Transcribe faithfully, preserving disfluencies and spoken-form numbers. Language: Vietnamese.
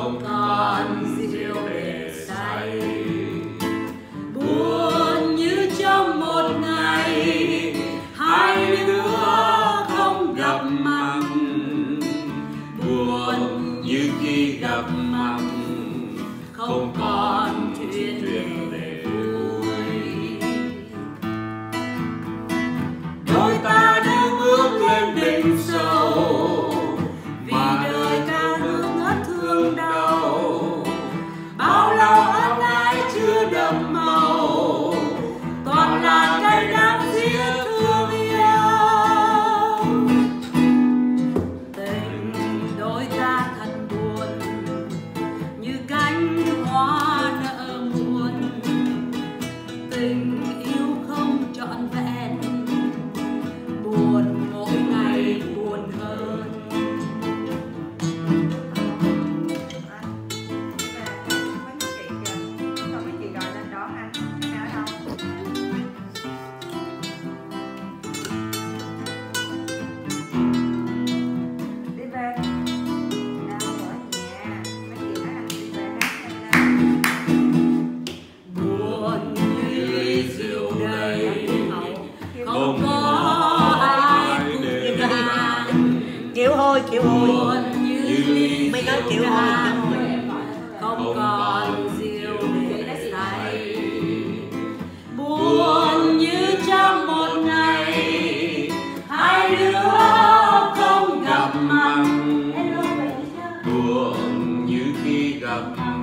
không còn rượu để say. Buồn như trong một ngày hai đứa không gặp mặt, buồn như khi gặp mặt không còn chuyện để vui. Đôi ta đang bước lên đỉnh sâu, vì đời ca nước ngất thương đau. Bao lâu ân ái chưa đậm màu, toàn là cây đắng giết thương yêu. Tình đôi ta thật buồn như cánh hoa nở muôn, tình yêu không trọn vẹn, buồn mỗi ngày buồn hơn. Không có ai để kiểu thôi kiểu thôi mấy nói kiểu thôi không còn rượu để say. Buồn như trong một ngày hai đứa không gặp mặt, buồn như khi gặp mặt